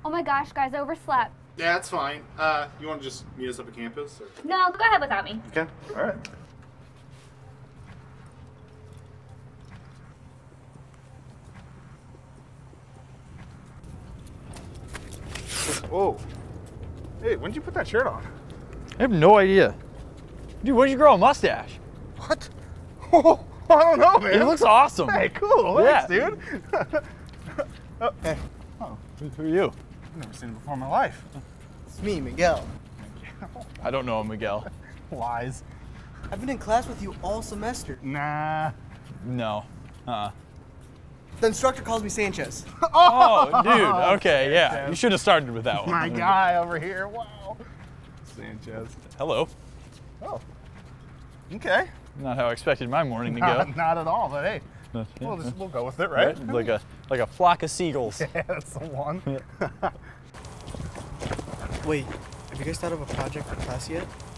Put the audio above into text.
Oh my gosh, guys, I overslept. Yeah, that's fine. You want to just meet us up at campus? Or? No, go ahead without me. Okay, all right. Whoa. Hey, when did you put that shirt on? I have no idea. Dude, when did you grow a mustache? What? Oh, I don't know, man. It looks awesome. Hey, cool. Yeah. Thanks, dude. Oh, hey. Oh, Who are you? I've never seen him before in my life. It's me, Miguel. I don't know Miguel. Lies. I've been in class with you all semester. Nah. No. The instructor calls me Sanchez. Oh, dude. Okay, yeah. You should have started with that one. My guy over here. Wow. Sanchez. Hello. Oh. Okay. Not how I expected my morning to go. Not at all, but hey, we'll go with it, right? Like a flock of seagulls. Yeah, that's the one. Wait, have you guys thought of a project for class yet?